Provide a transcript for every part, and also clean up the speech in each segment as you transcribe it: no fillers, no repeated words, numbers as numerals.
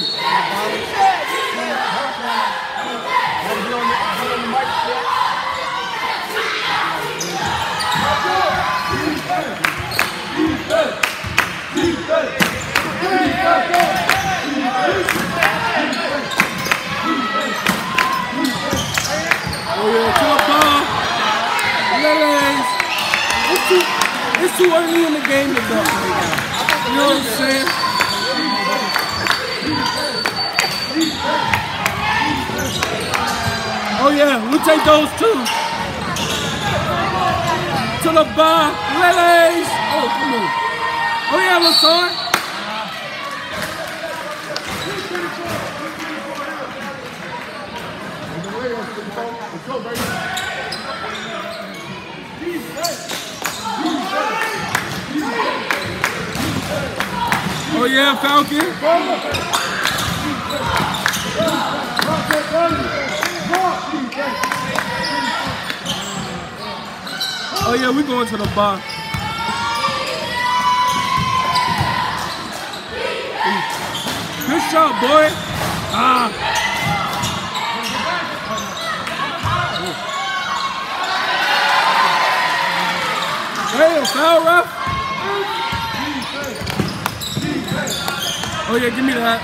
It's too early in the game to duck right now. You know what I'm saying? Oh yeah, we'll take those too. To the bar, ladies. Oh, come on. Oh yeah, Lassard. Let's go, baby. Oh yeah, Falcon. Oh yeah, we going to the bar. Good shot, boy. Hey, foul rough. Oh yeah, give me that.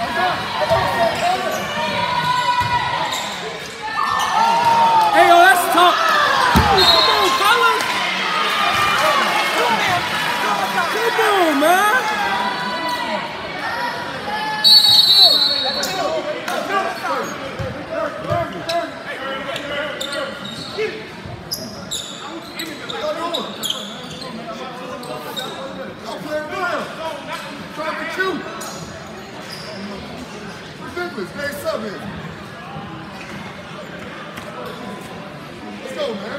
Hey, yo, that's tough. Come on, fellas. Come on, man. Hey, sub in. Let's go, man.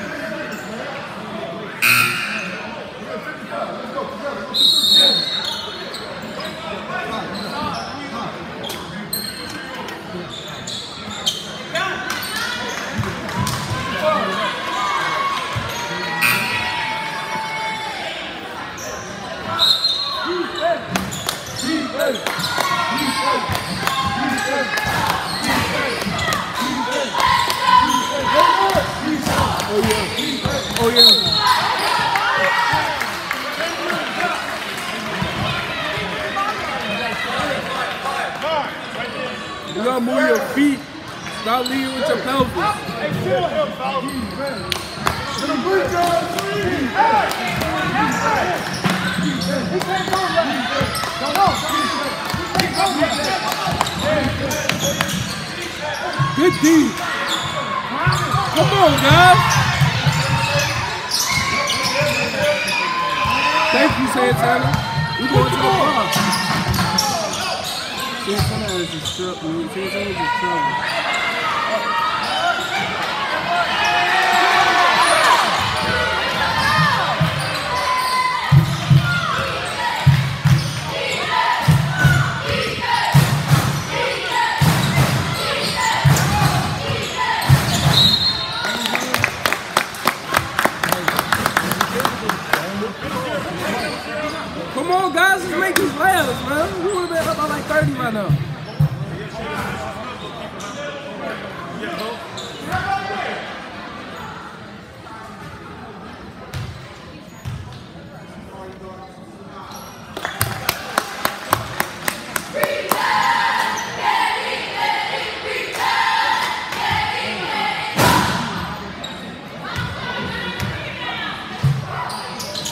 We got 55. Let's go together. Let's Oh yeah. You gotta move your feet. Stop leading with your pelvis. Good D. Come on, guys. Thank you, Santana. We going to the bar. Santana is just trouble. Santana is just trouble. Come on, guys, let's make these layups, man. We would have been up by like 30 right now.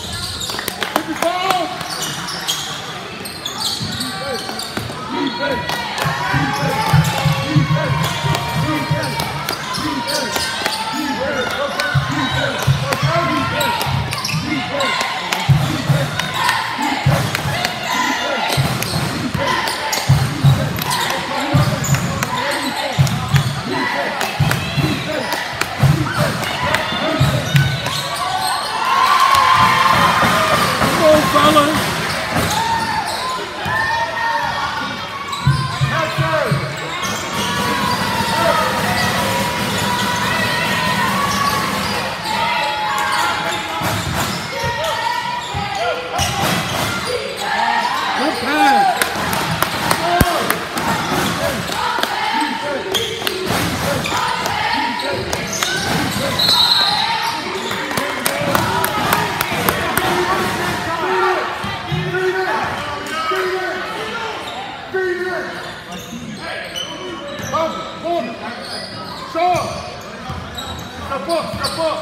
Hey! Step up, step up.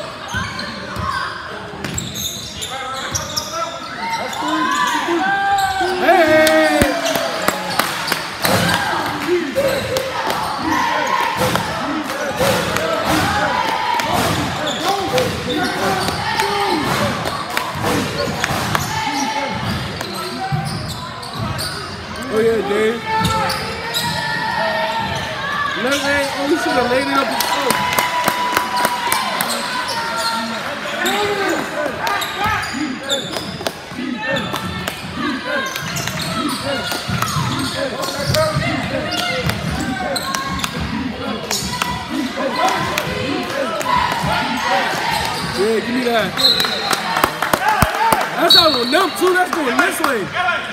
That's three. Hey! Oh yeah, Dave. Oh, you should have laid it up his foot. Yeah, give me that. That's out on them too. That's going this way.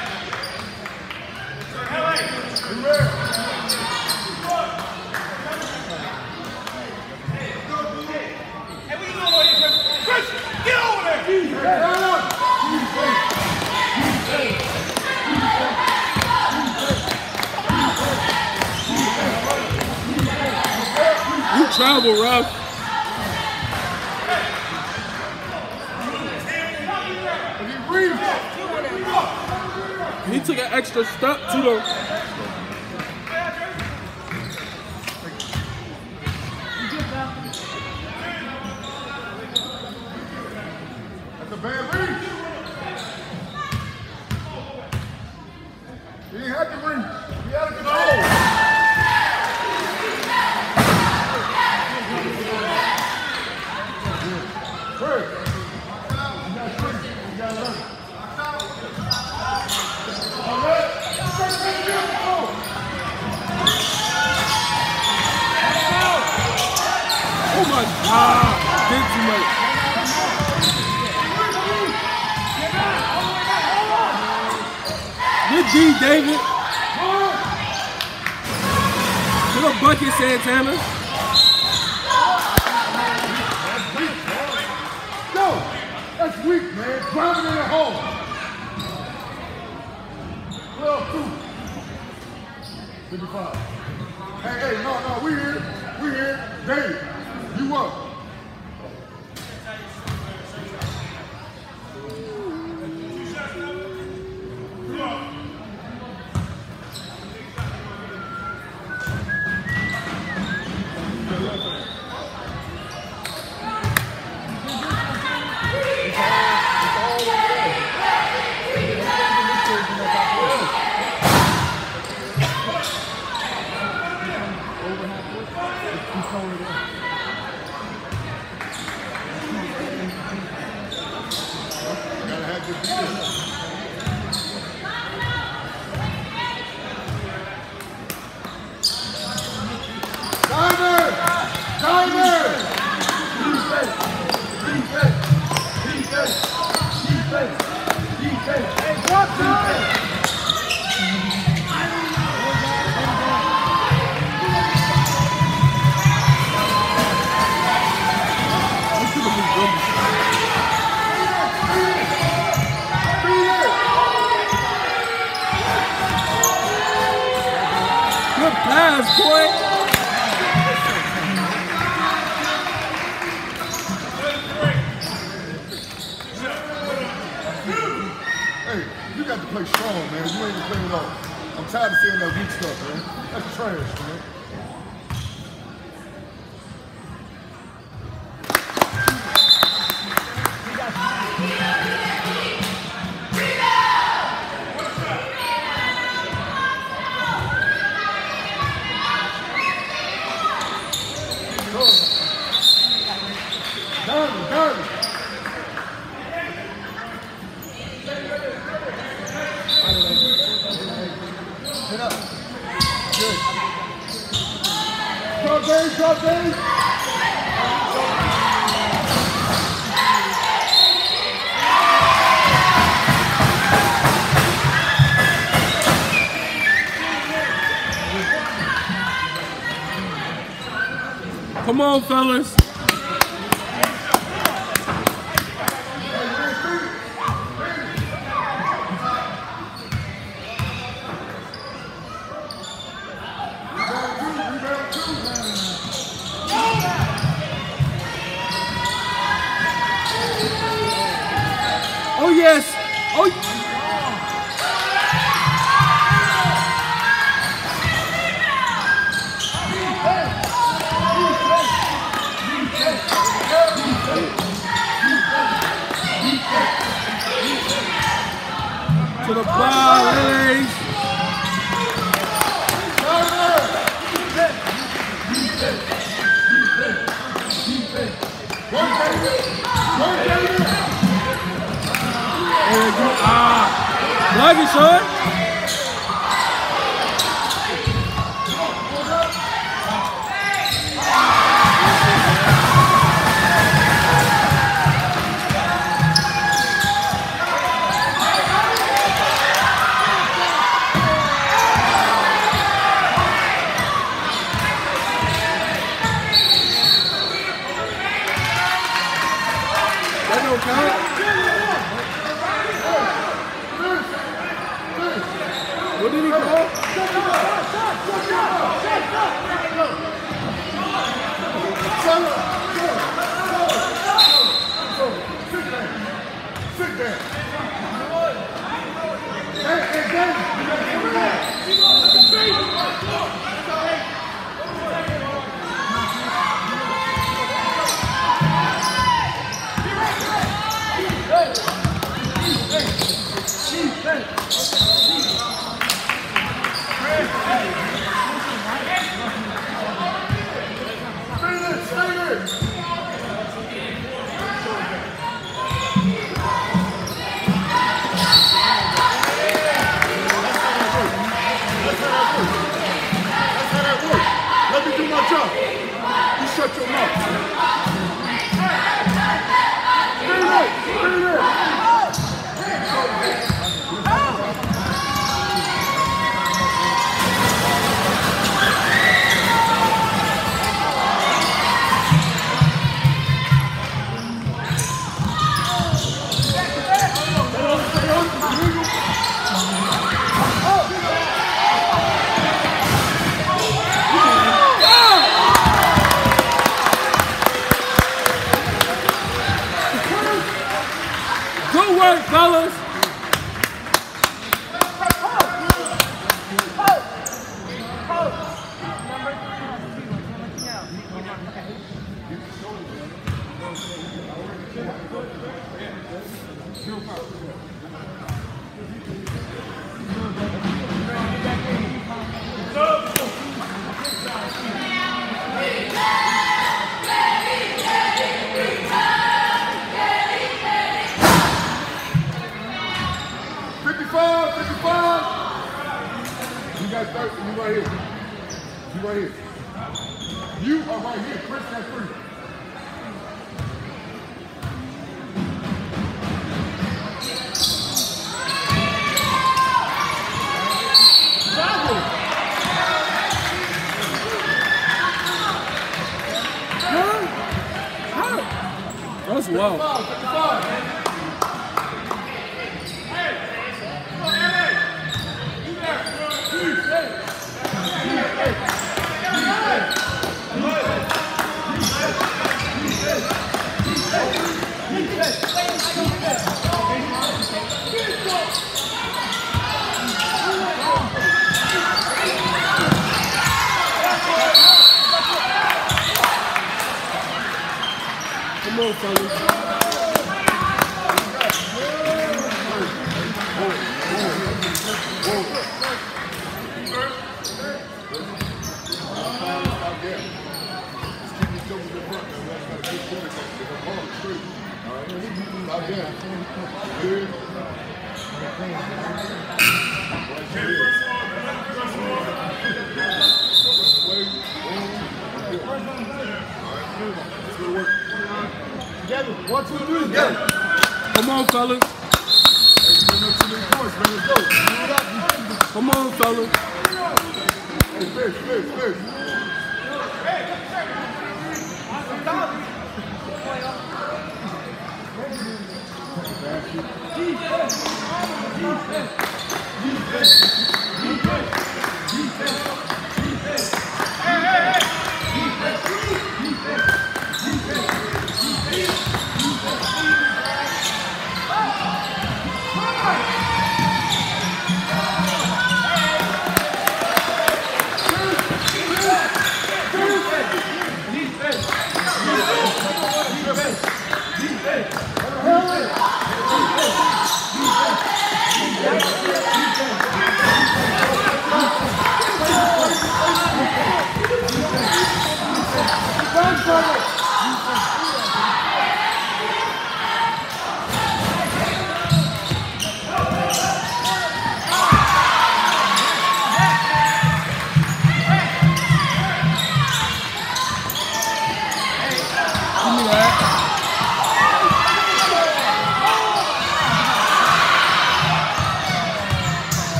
You travel, Ruff. He took an extra step too, though. That's a bad reach. He didn't have to reach. He had to control. Oh my God, did too much. Good D, David. Get a bucket, Santana. No, that's weak, man. Driving in the hole. 12-2. 55. Hey, no, we here. Dave, you up. Good pass, boy. Hey, you got to play strong, man. You ain't even playing it off. I'm tired of seeing that weak stuff, man. That's trash, man. Drop Dave. Come on, fellas. yes. Oh. To the ball, ladies. Love you, son. That don't count. What did he call? Sit there. Hey, James, you got to come in there. Let me do my job. You shut your mouth. Stay there. Stay there. Good work, fellas. You guys start, you right here. You right here. You are right here. Chris got 3. That's wild. Come on, fellas. Together. 1, 2, 3. Together. Come on, fellas. Come on, fellas. Hey, fish.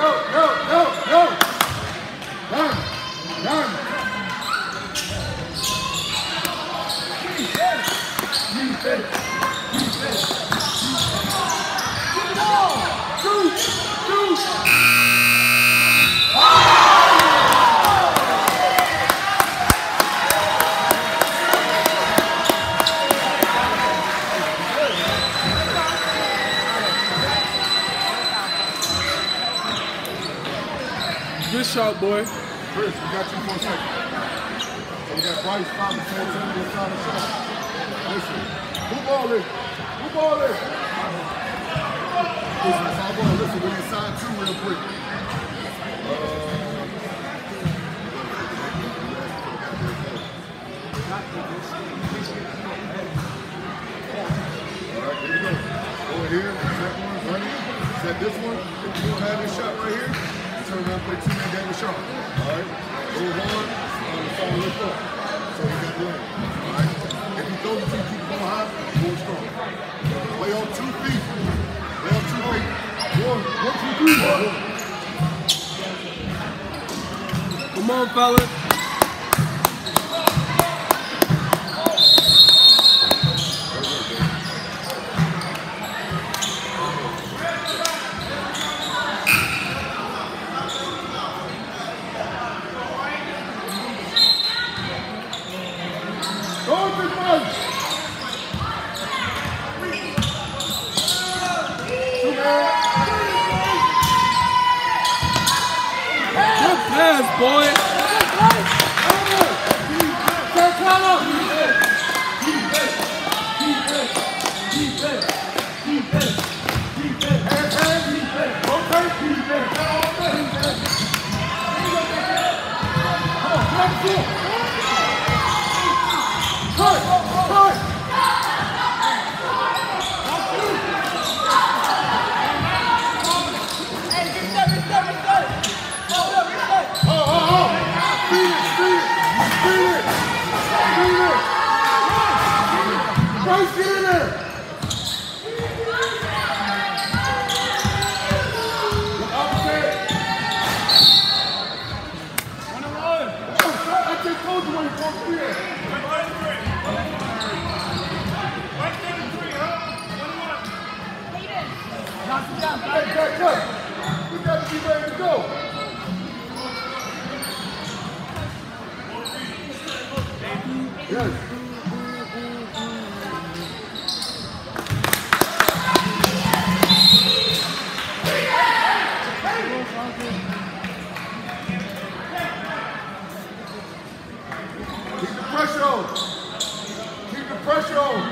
Good shot, boy. Chris, we got you for a second. So we got Bryce, 5 and 14 inside the shot. Listen, who ball is? Who ball is? Listen, it's our ball. Listen, we inside 2 real quick. Alright, here we go. Over here, set one, running. Set this one. If you don't have this shot right here, turn around, play 2-man game with Sean. Alright? Go hard, the song lift up. So you got the lane. Alright? If you throw the 2, keep going high, go strong. Play on 2 feet. Play on 2 feet. 1, 2, 3, 1. Come on, fellas. Pass, boy. We got to be ready to go. Yes. Keep the pressure on. Keep the pressure on.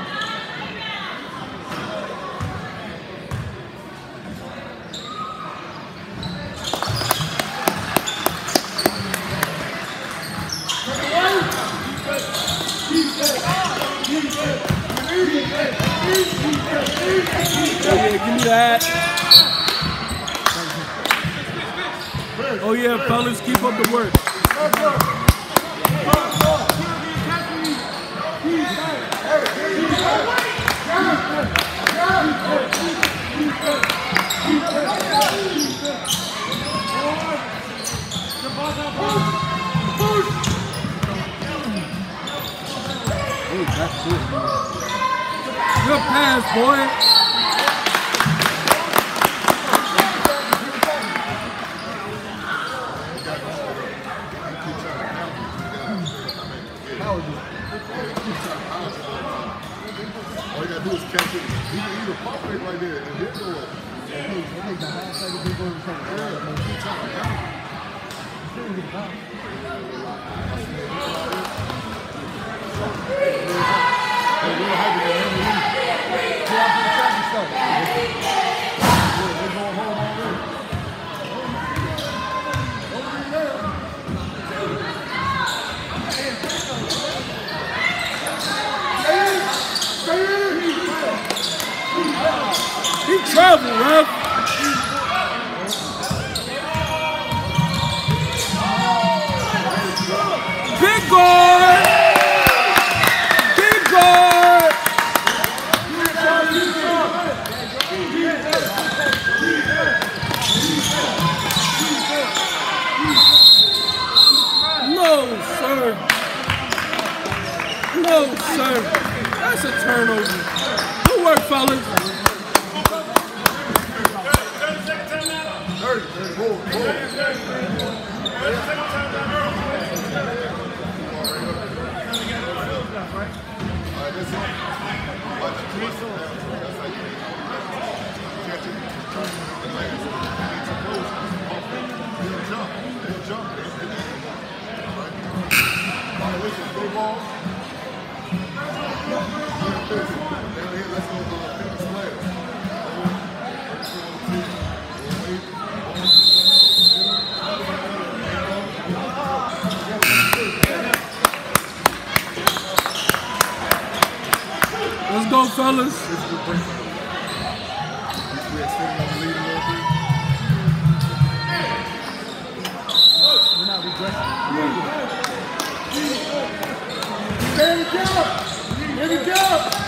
Yeah, give me that. Oh yeah, fellas, keep up the work. Good pass, boy. All you gotta do is catch it. You can either pop it right there and hit the wall. He traveled, ref. Big guard. Big guard. turnover. Good work, fellas. 30, forward. Let's go, fellas. There we go! Here we go!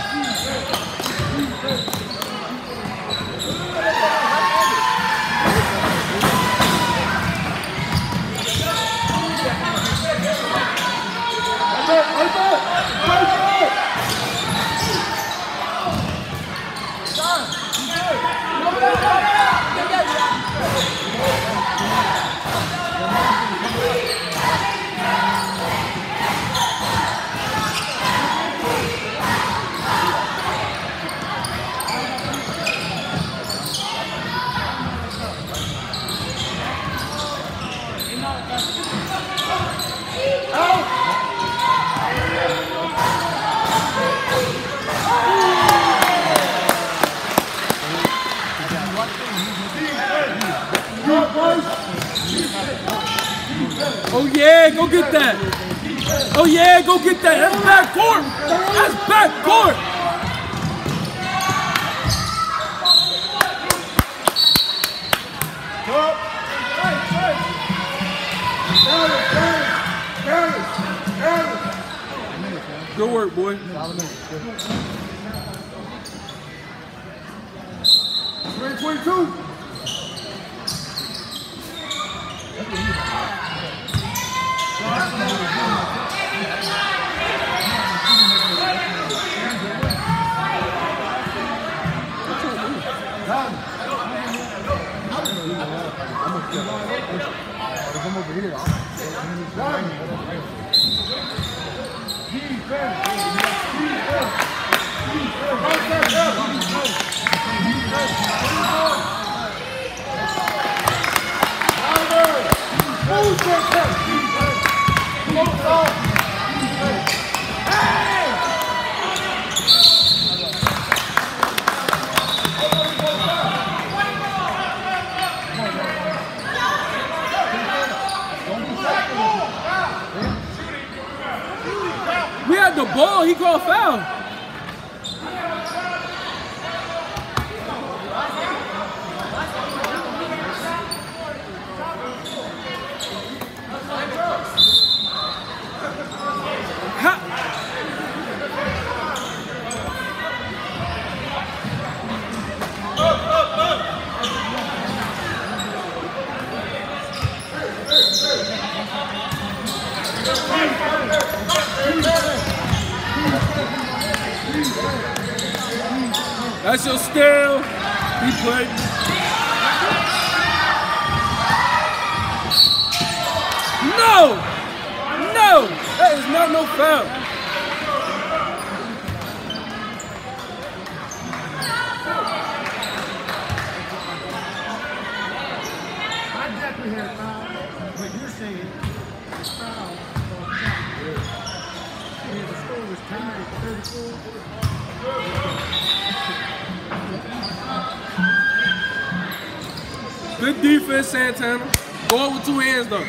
Oh yeah, go get that. Oh yeah, go get that. That's back court. That's back court. Good work, boy. 22. We had the ball. He called foul. That's your steal. He played. No! No! That is not no foul. I definitely had a foul, but you're saying it's foul. And the score was tied at 34. Good defense, Santana. Go with two hands, though.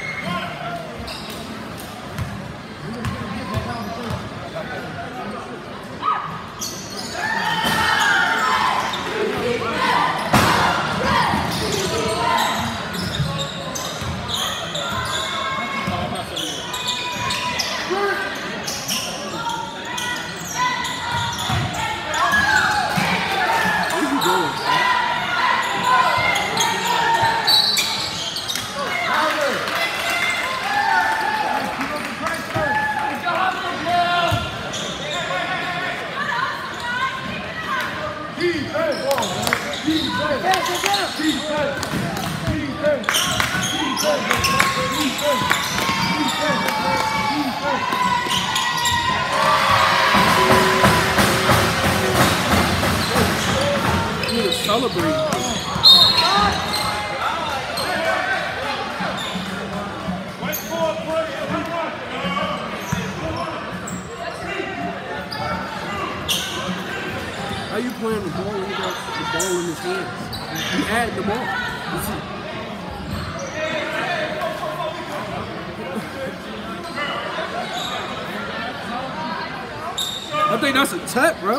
Celebrate. How you playing the ball when you got the ball in his hands? You add the ball. I think that's a tap, bro.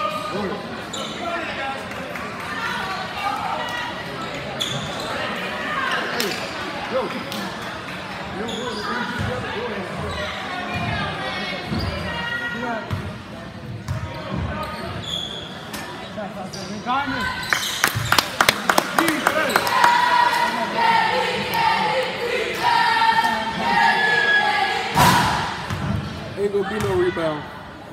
Ain't gonna be no rebound.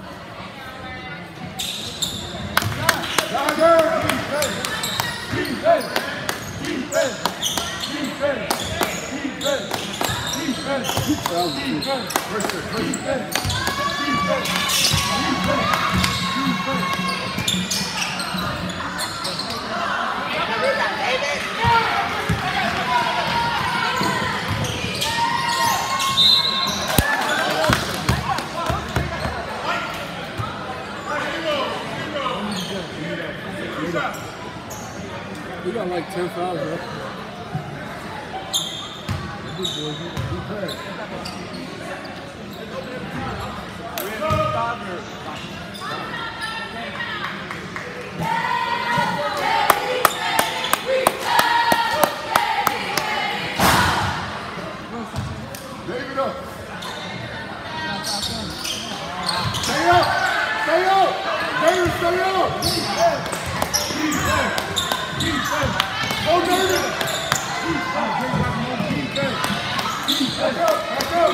We got like 10 fouls, bro. David up. Stay up. Stay up. David, stay up. Go, David. Back up. Back up.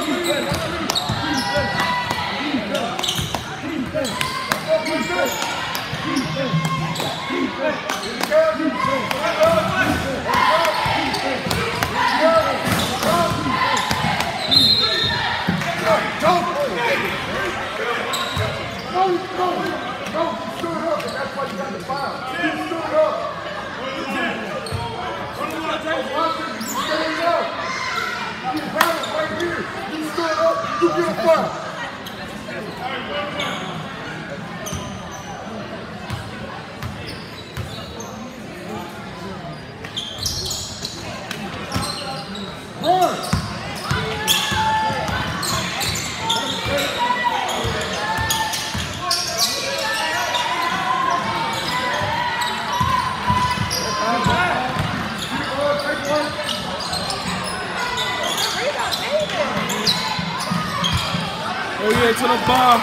Oh yeah, to the bar.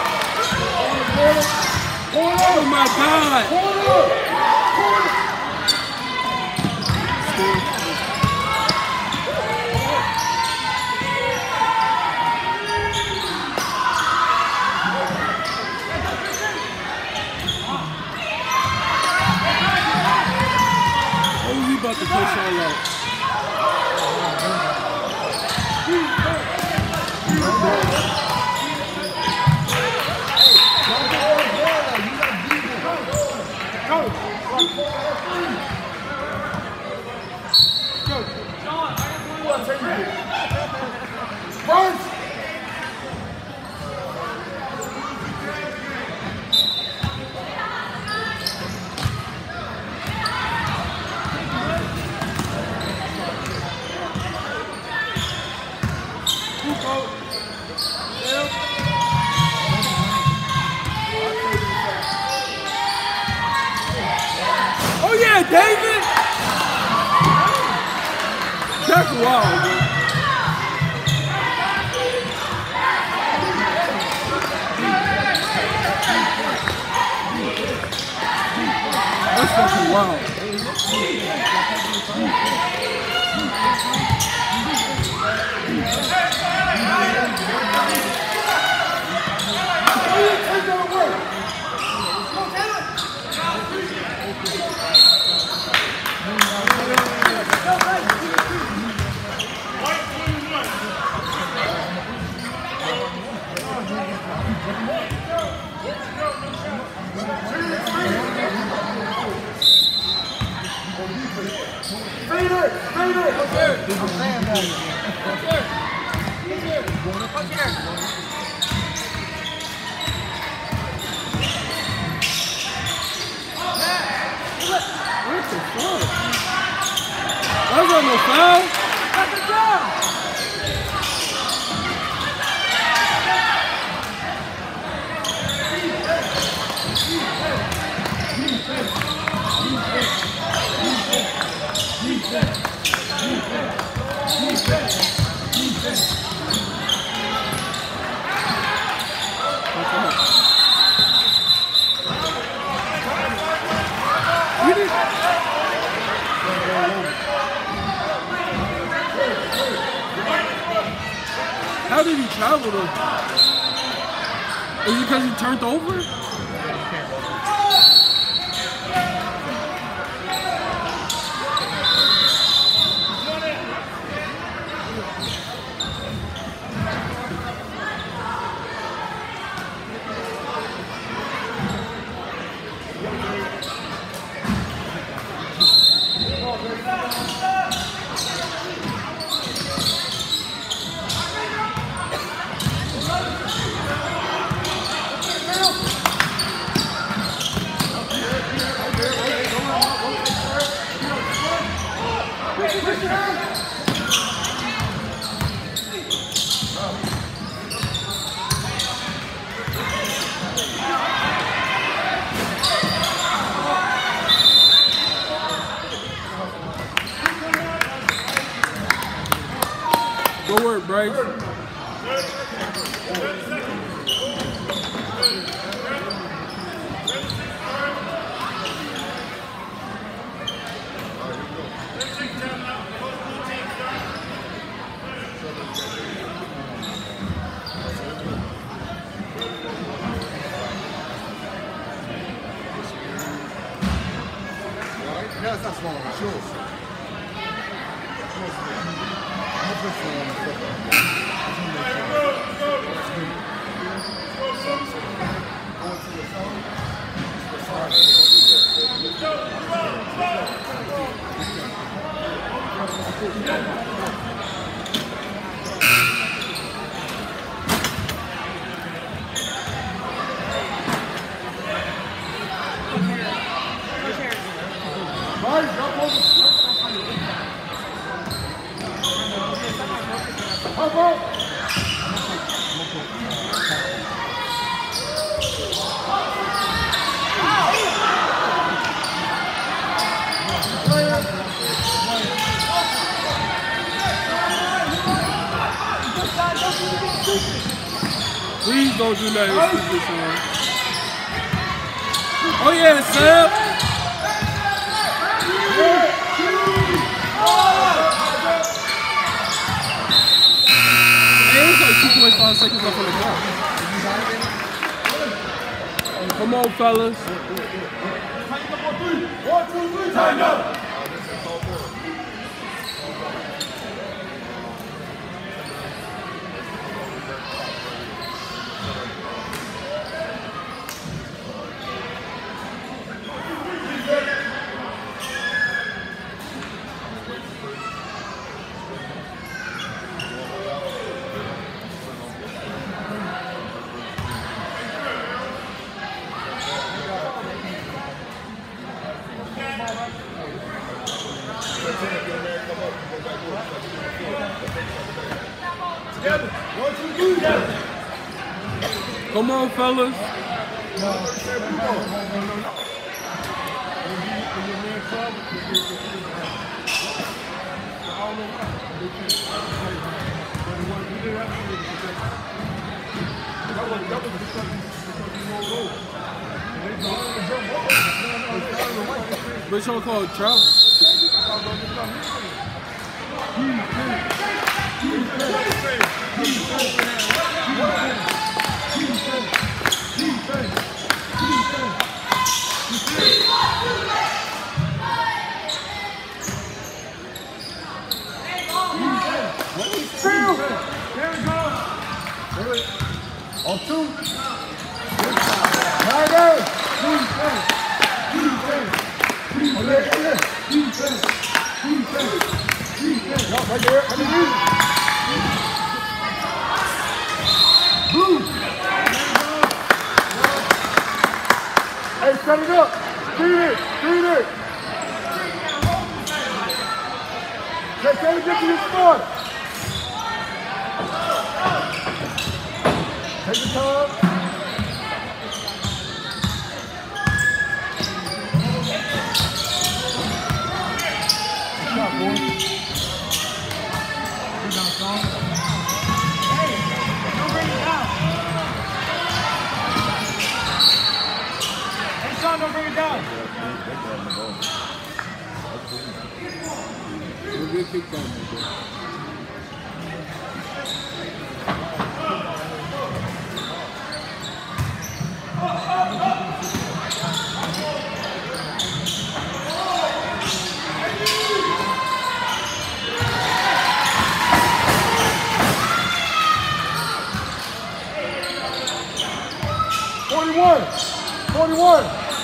Oh my God. Oh, he about to push all out. Oh yeah, David! That's wild, bro. That's fucking wild. What the fuck? That's not no foul. That's the job. How did he travel though? Is it because he turned over? Good work, Bryce. Yeah, it's not small, it's yours. Please don't do nothing stupid, son. Oh yeah, Sam. Hey, it's like 2.5 seconds left on the clock. Come on, fellas. 1, 2, 3, tighten up. Come on, fellas. Which one called travel? On 2. Right there. Take your time. Good job, boy. Good job, Sean. Hey, don't bring it down. Hey, Sean, don't bring it down. We'll get kicked down. 41. 41.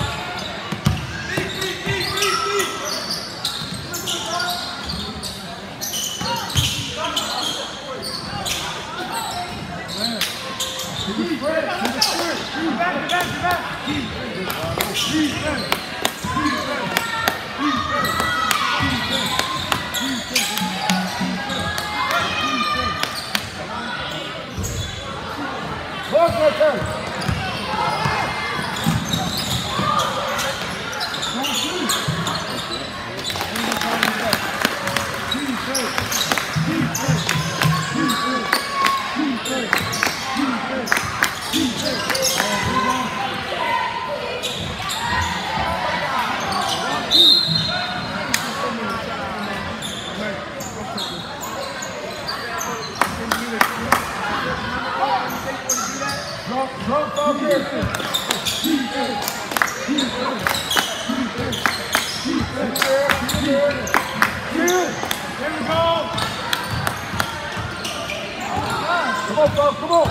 Come on.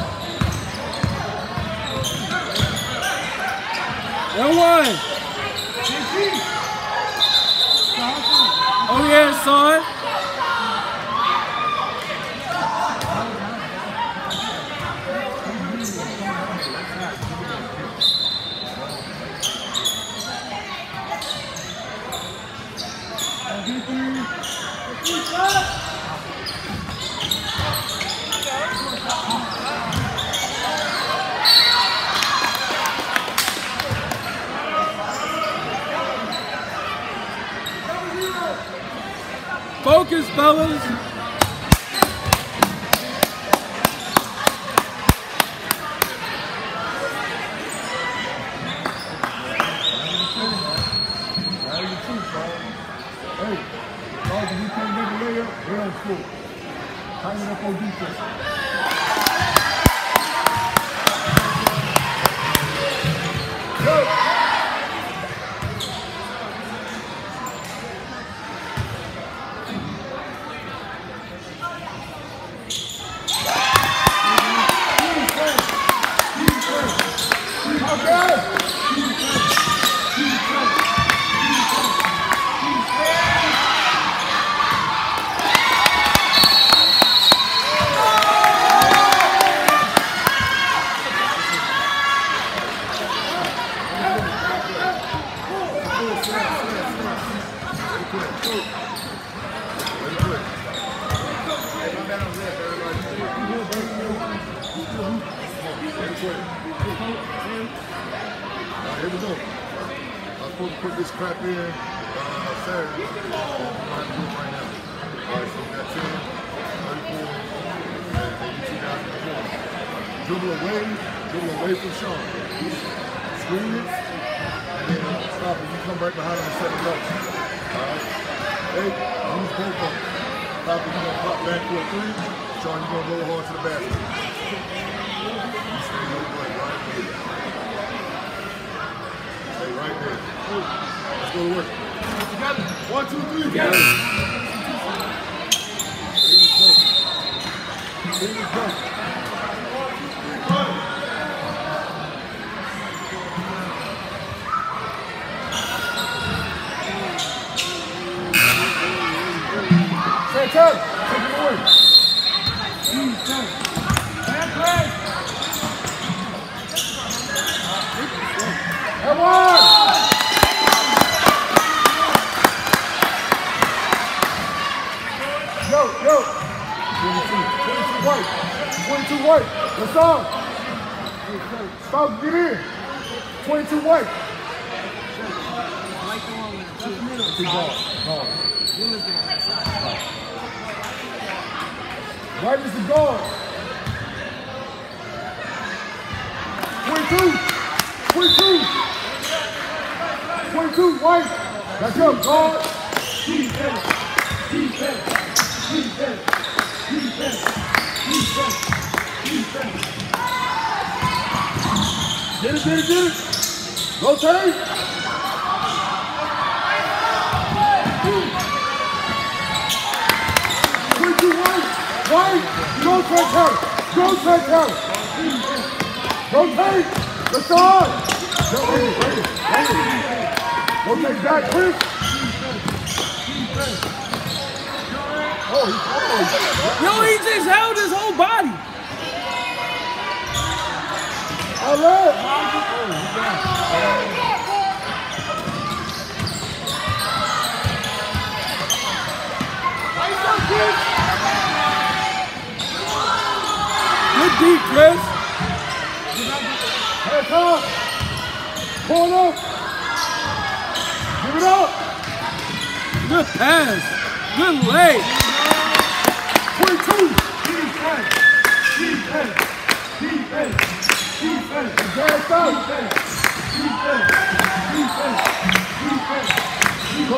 1-1. Oh yeah, son. Focus, fellas. Hey, dog, if you can't make a layup, we're on school. Tighten up on defense. Go! Here we go. I'm supposed to put this crap in Saturday. I'm going to do it right now. All right, so we got 10, 34, and you two guys in the corner. Dribble away from Sean. Screen it, and then stop it. You come right behind him and set it up. All right. Hey, use both of them. Stop it. You're going to pop back for a 3. Sean, you're going to go hard to the basket. You stay your way right here. Stay right there. Let's go to work. Together. 1, 2, 3. Together. Here we go. Here we go. Say turn. Take it away. Bad play. Come on. Yo. 22 white. 22 white. What's on? Stop, get in. 22 white. Two balls. White is the guard. 22. 22, white. That's up, guard. Defense. Get it. Rotate. White. Rotate. Rotate. The side. Rotate back, Chris. Yo, he just held his whole body. All right. Good deep, Chris. Head up. Corner. Give it up. Good pass. Good leg. 22. Gas out. Go,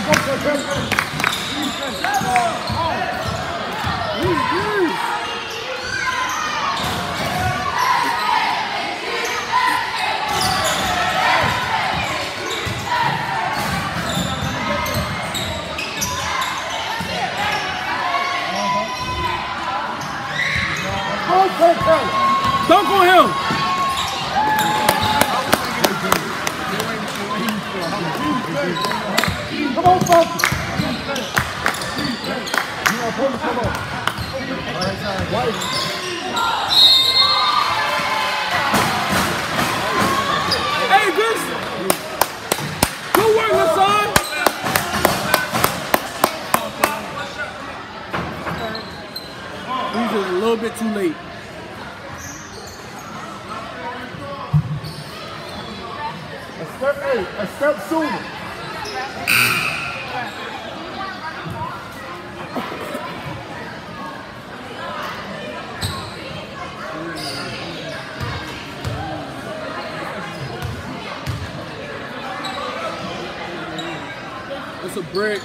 Dunk on him. Come on, folks. Come on. White. Hey, good work, Hassan. He's just a little bit too late. A step sooner. It's a brick.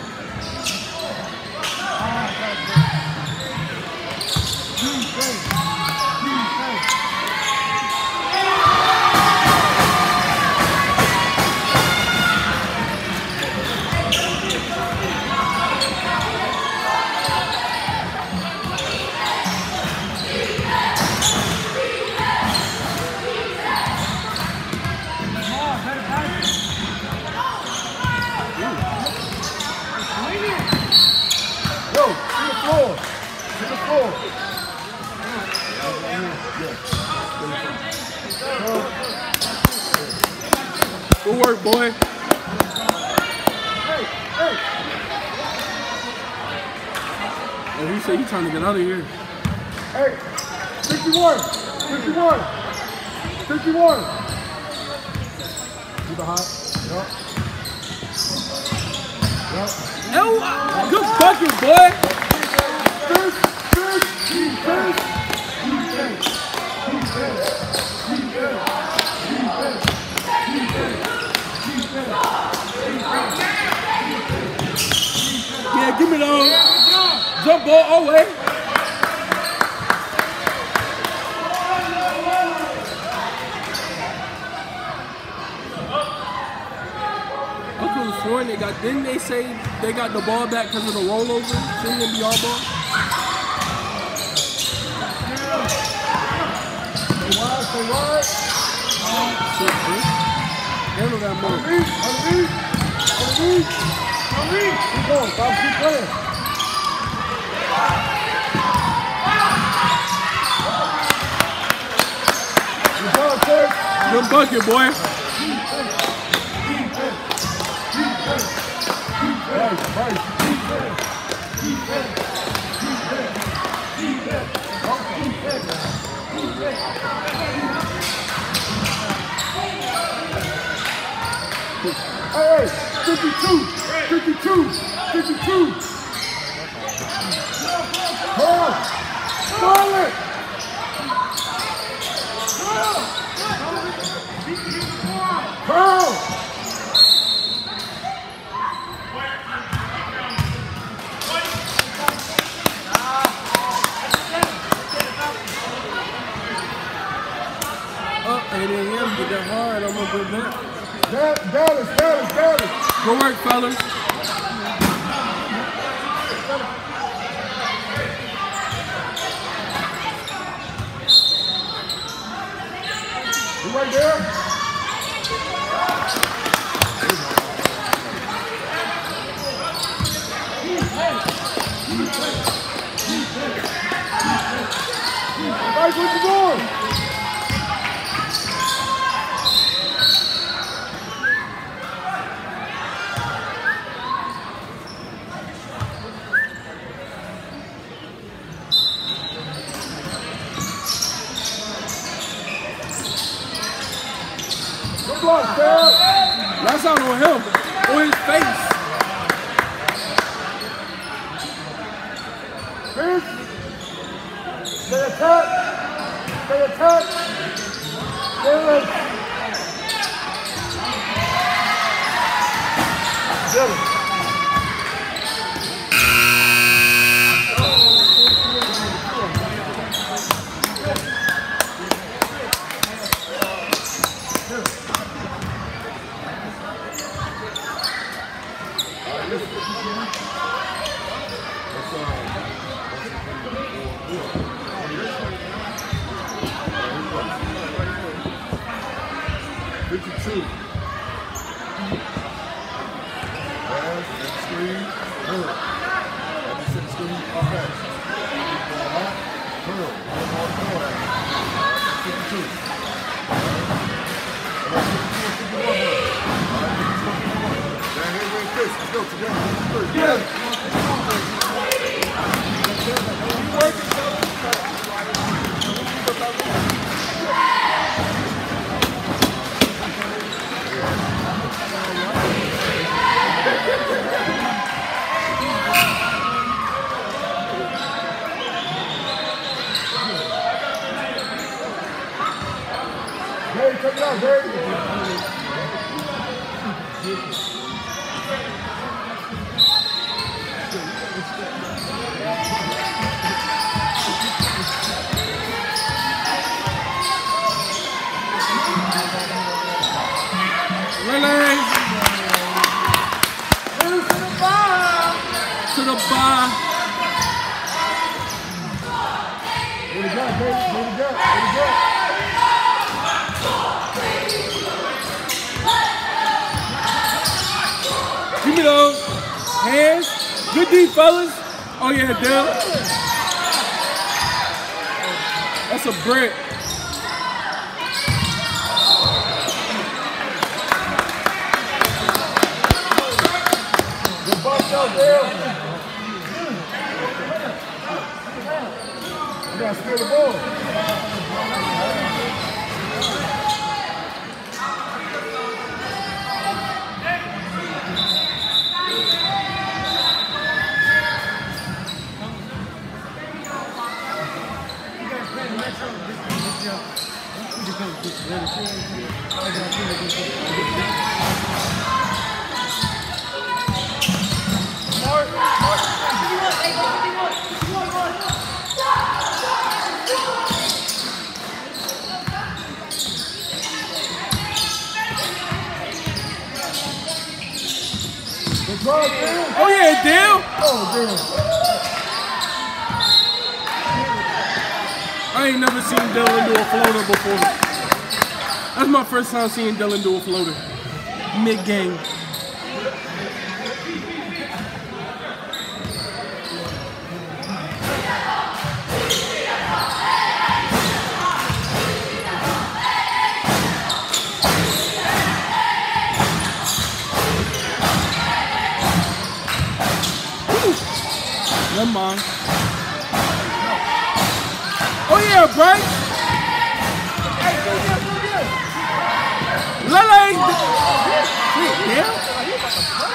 Good work, boy. Oh, he said he's trying to get out of here. Hey, 51. You behind? Yup. Oh, good bucket, boy. Yeah, give me the jump ball all the way. I could have sworn didn't they say they got the ball back because of the rollover? Shouldn't it be our ball? Stay wide. Shit, bitch. Handle that move. Underneath. Keep going, Bob. Keep playing. Good bucket, boy. 52. 52. 52. Ball. Ball it. Ball. It ain't him, get that hard, I'm gonna go back. Dallas. Good work, fellas. You right there? Mike, what you doing? That's out on him, on his face. Stay attack. Stay attack. Stay ready. Dylan. Check it out, Barry. To the bar. What you got, baby? What you got? What you got? Give me those. Hands. Good D, fellas. Oh, yeah, Dale. That's a brick. The bus out there. You gotta steal the ball. Oh yeah, Dale. Oh damn. I ain't never seen Dylan do a floater before. That's my first time seeing Dylan do a floater. Mid-game. Never mind. Oh yeah, Bryce. Lele. Yeah.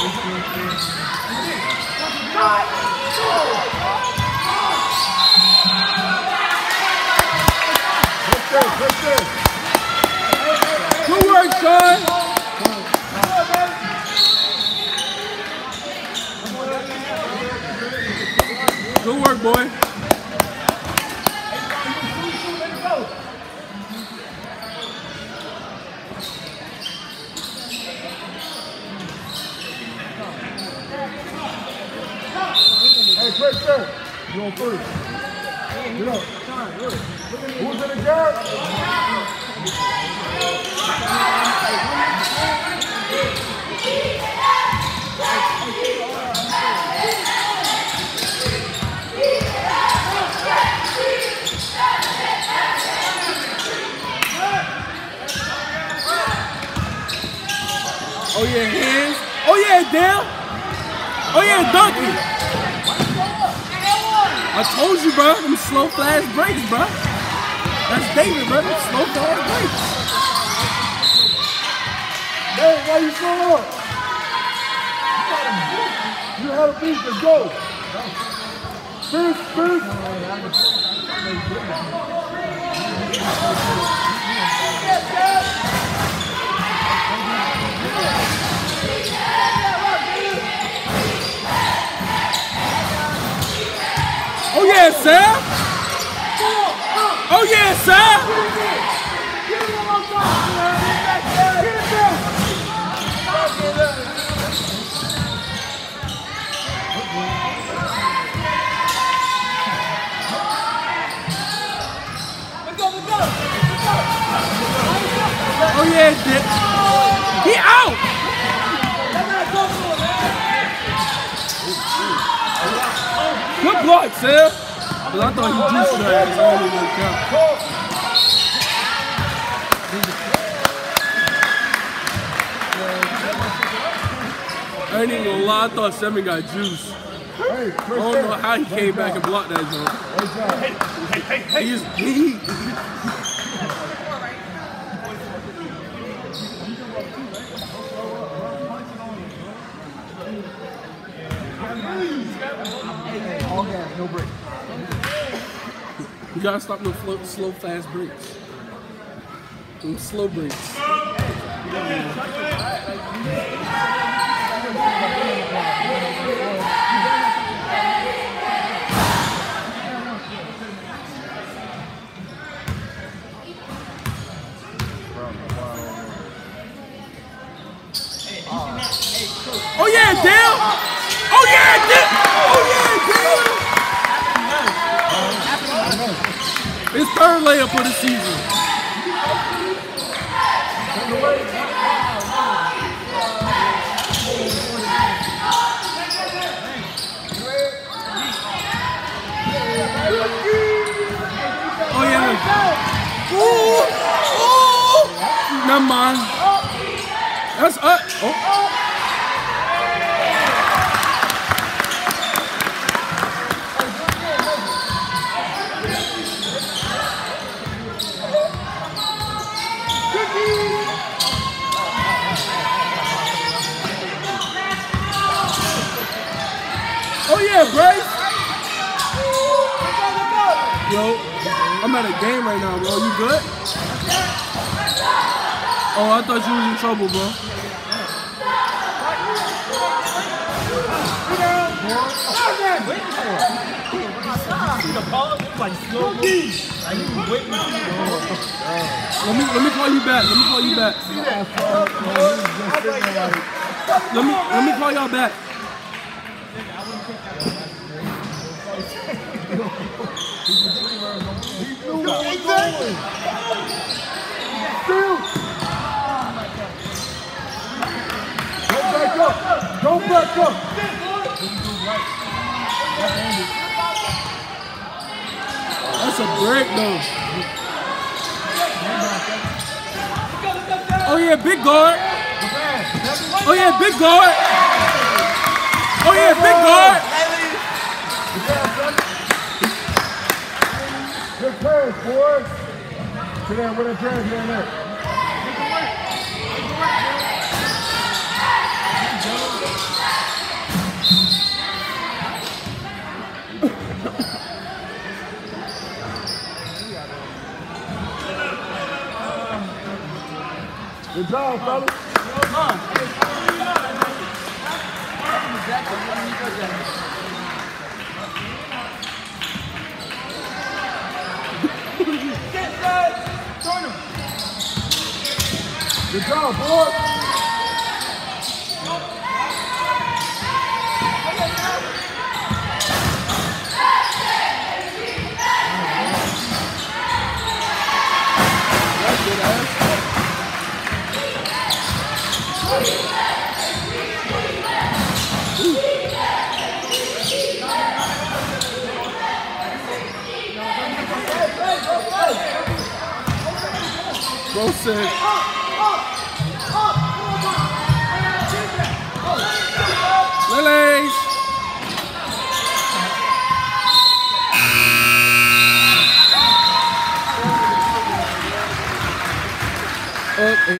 Good work, Sean. Good work, boy. Hey, Chris, sir. You on first. Get up. Who's in the guard? Oh yeah, hands. Oh yeah, Dale. Oh yeah, donkey. I told you, bro. Them slow fast breaks, bro. That's David, bro. Them slow fast breaks. Hey, why you so up? You had a beat to go. Finish. Oh yeah, Sam. Oh yeah, Sam. Oh yeah, Dick. He out. Good block, Sam. Cause I thought he juiced your ass. I don't even count. I ain't even gonna lie. I thought Sammy got juice. Hey, I don't know how he came back and blocked that jump. He's deep. All gas, no break. You gotta stop them slow, fast breaks. Them slow breaks. Oh yeah, Dale! Oh yeah, Dale! Oh yeah, Dale! His third layup for the season. Oh yeah. Ooh! Ooh! Never mind. That's up. Oh. Oh yeah, Bryce. Yo, I'm at a game right now, bro. You good? Oh, I thought you was in trouble, bro. Let me call you back. Let me call you back. Let me call y'all back. Go back up. That's a break, though. Oh yeah, big guard. Oh yeah, big guard. Oh yeah, big guard. Good pass, boys. Sit down with a drag down there. Good job, fellas. Come on. Good job, boy. That's good ass. Bro said,